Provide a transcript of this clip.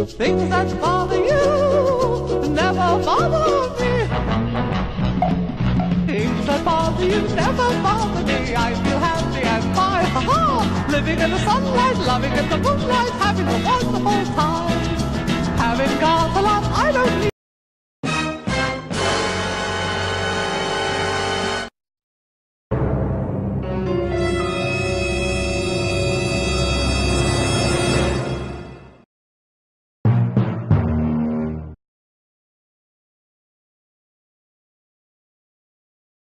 Things that bother you never bother me. Things that bother you never bother me. I feel happy and fine, ha-ha. Living in the sunlight, loving in the moonlight, having a wonderful time. Having got a lot, I don't need